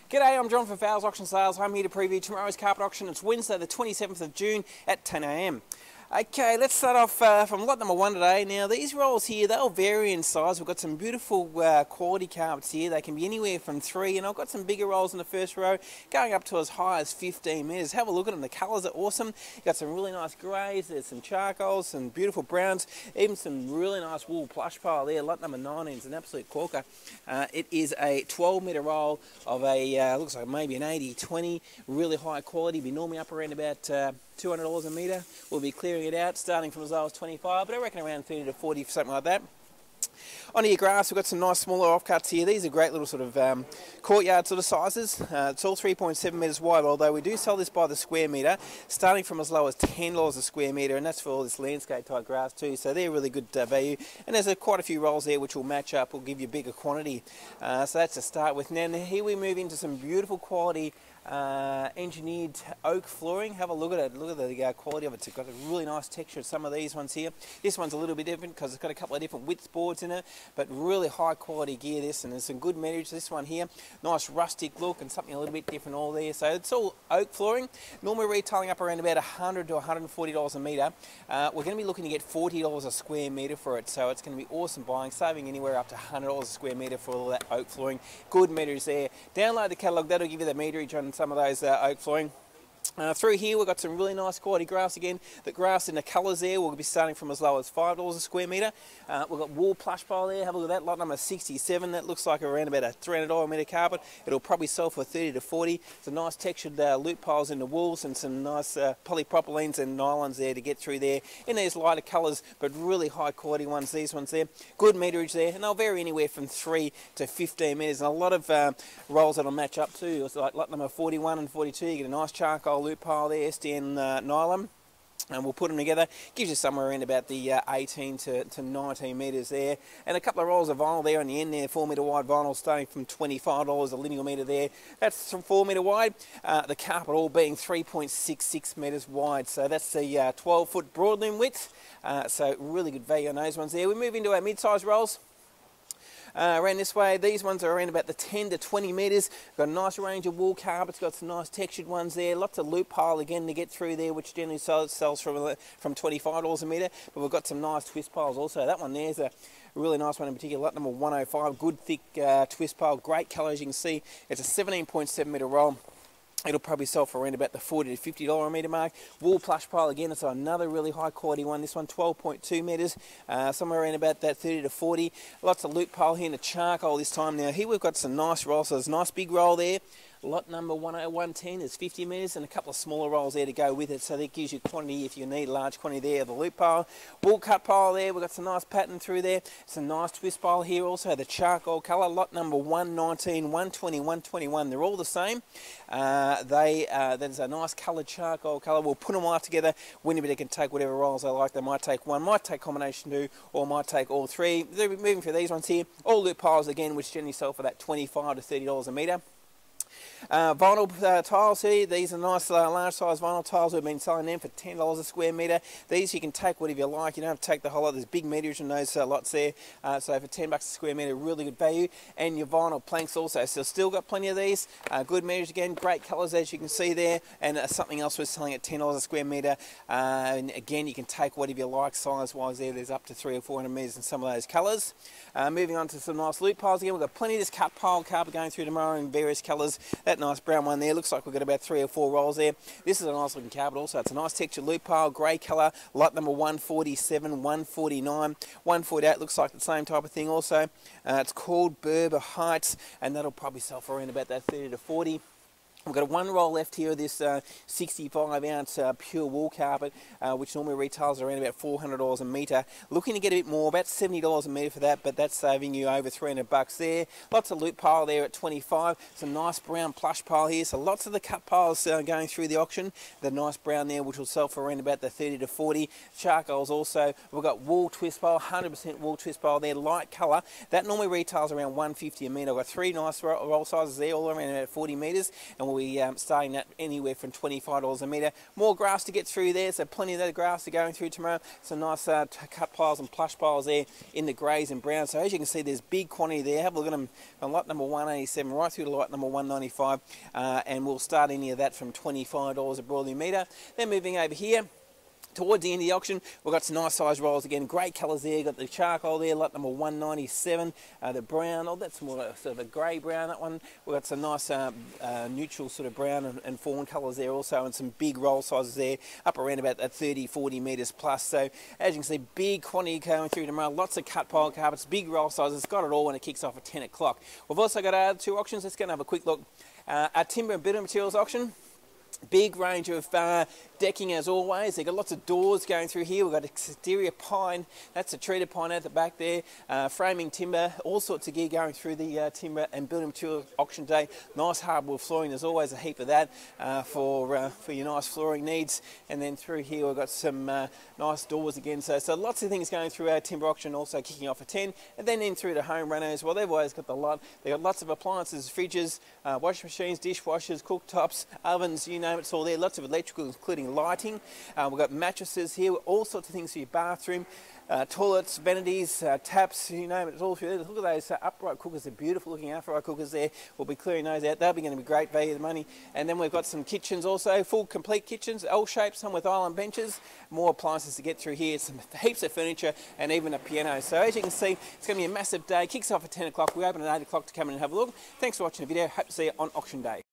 G'day, I'm John from Fowles Auctions and Sales. I'm here to preview tomorrow's carpet auction. It's Wednesday the 27th of June at 10 AM. Okay, let's start off from lot number 1 today. Now these rolls here, they'll vary in size. We've got some beautiful quality carpets here. They can be anywhere from 3, and I've got some bigger rolls in the first row going up to as high as 15 metres. Have a look at them. The colours are awesome. You've got some really nice greys, there's some charcoals, some beautiful browns, even some really nice wool plush pile there. Lot number 19 is an absolute corker. It is a 12 metre roll of a, looks like maybe an 80-20, really high quality. Be normally up around about $200 a metre. We'll be clearing it out, starting from as low as 25, but I reckon around 30 to 40, something like that. On your grass, we've got some nice smaller offcuts here. These are great little sort of courtyard sort of sizes. It's all 3.7 metres wide, although we do sell this by the square metre, starting from as low as $10 a square metre, and that's for all this landscape type grass too, so they're really good value. And there's quite a few rolls there which will match up, will give you a bigger quantity. So that's to start with. Now here we move into some beautiful quality engineered oak flooring. Have a look at it. Look at the quality of it. It's got a really nice texture. Some of these ones here. This one's a little bit different because it's got a couple of different width boards in it, but really high quality gear this, and there's some good meterage. This one here, nice rustic look and something a little bit different all there. So it's all oak flooring. Normally retailing up around about $100 to $140 a metre. We're going to be looking to get $40 a square metre for it, so it's going to be awesome buying, saving anywhere up to $100 a square metre for all that oak flooring. Good meterage there. Download the catalogue. That'll give you the meterage on some of those oak flooring. Through here we've got some really nice quality grass again. The grass in the colours there will be starting from as low as $5 a square metre. We've got wool plush pile there. Have a look at that. Lot number 67. That looks like around about a $300 a metre carpet. It'll probably sell for 30 to 40. Some nice textured loop piles in the wools and some nice polypropylenes and nylons there to get through there. In these lighter colours, but really high quality ones. These ones there. Good meterage there, and they'll vary anywhere from 3 to 15 metres. And a lot of rolls that'll match up too. It's like lot number 41 and 42. You get a nice charcoal loop pile there, SDN nylon, and we'll put them together. Gives you somewhere around about the 18 to 19 metres there, and a couple of rolls of vinyl there on the end there, 4 metre wide vinyl starting from $25 a linear metre there. That's 4 metre wide, the carpet all being 3.66 metres wide, so that's the 12-foot broadloom width, so really good value on those ones there. We move into our mid-size rolls. Around this way, these ones are around about the 10 to 20 metres. Got a nice range of wool carpets, got some nice textured ones there, lots of loop pile again to get through there, which generally sells from $25 a metre, but we've got some nice twist piles also. That one there is a really nice one in particular, lot number 105, good thick twist pile, great colour as you can see. It's a 17.7 metre roll. It'll probably sell for around about the $40 to $50 a metre mark. Wool plush pile again, it's another really high quality one. This one 12.2 metres, somewhere around about that 30 to 40. Lots of loop pile here in the charcoal this time. Now here we've got some nice rolls, so there's a nice big roll there. Lot number 10110 is 50 metres and a couple of smaller rolls there to go with it, so that gives you quantity if you need a large quantity there of the loop pile. Wool cut pile there, we've got some nice pattern through there, some nice twist pile here also, the charcoal colour, lot number 119, 120, 121, they're all the same. There's a nice coloured charcoal colour. We'll put them all together. Anybody can take whatever rolls they like. They might take one, might take combination 2, or might take all 3. They're moving through these ones here, all loop piles again, which generally sell for that $25 to $30 a metre. Vinyl tiles here, these are nice large size vinyl tiles. We've been selling them for $10 a square metre. These you can take whatever you like, you don't have to take the whole lot. There's big meterage in those lots there, so for $10 a square metre, really good value. And your vinyl planks also, so still got plenty of these. Good meterage again, great colours as you can see there, and something else we're selling at $10 a square metre. And again, you can take whatever you like size wise there. There's up to 300 or 400 metres in some of those colours. Moving on to some nice loop piles again, we've got plenty of this cut pile carpet going through tomorrow in various colours. That nice brown one there, looks like we've got about 3 or 4 rolls there. This is a nice looking carpet also. It's a nice textured loop pile, grey colour, lot number 147, 149, 148, looks like the same type of thing also. It's called Berber Heights, and that'll probably sell for around about that 30 to 40. We've got one roll left here of this 65-ounce pure wool carpet, which normally retails around about $400 a metre. Looking to get a bit more, about $70 a metre for that, but that's saving you over $300 there. Lots of loop pile there at 25. Some nice brown plush pile here. So lots of the cut piles going through the auction. The nice brown there, which will sell for around about the 30 to 40. Charcoals also. We've got wool twist pile, 100% wool twist pile there, light colour. That normally retails around $150 a metre. I've got 3 nice roll sizes there, all around about 40 metres, and we'll we starting at anywhere from $25 a metre. More grass to get through there, so plenty of that grass to going through tomorrow. Some nice cut piles and plush piles there in the greys and browns. So as you can see, there's big quantity there. Have a look at them from lot number 187 right through to lot number 195, and we'll start any of that from $25 a broadleaf metre. Then moving over here, towards the end of the auction, we've got some nice size rolls again, great colours there. Got the charcoal there, lot number 197, the brown, oh that's more sort of a grey brown, that one. We've got some nice neutral sort of brown and fawn colours there also, and some big roll sizes there, up around about that 30-40 metres plus. So as you can see, big quantity going through tomorrow, lots of cut pile carpets, big roll sizes, got it all when it kicks off at 10 o'clock. We've also got our other two auctions. Let's go and have a quick look. Our timber and building materials auction. Big range of decking as always. They've got lots of doors going through here. We've got exterior pine, that's a treated pine at the back there, framing timber, all sorts of gear going through the timber and building materials auction day. Nice hardwood flooring, there's always a heap of that for your nice flooring needs. And then through here we've got some nice doors again. So lots of things going through our timber auction, also kicking off at 10. And then in through the home runner as well. They've always got the lot. They've got lots of appliances, fridges, washing machines, dishwashers, cooktops, ovens, you know, it's all there. Lots of electrical, including lighting. We've got mattresses here, all sorts of things for your bathroom, toilets, vanities, taps, you name it, it's all through there. Look at those upright cookers, they're beautiful looking upright cookers there. We'll be clearing those out. They'll be going to be great value of money. And then we've got some kitchens also, full complete kitchens, L-shaped, some with island benches, more appliances to get through here, some heaps of furniture and even a piano. So as you can see, it's going to be a massive day. Kicks off at 10 o'clock. We open at 8 o'clock to come in and have a look. Thanks for watching the video. Hope to see you on auction day.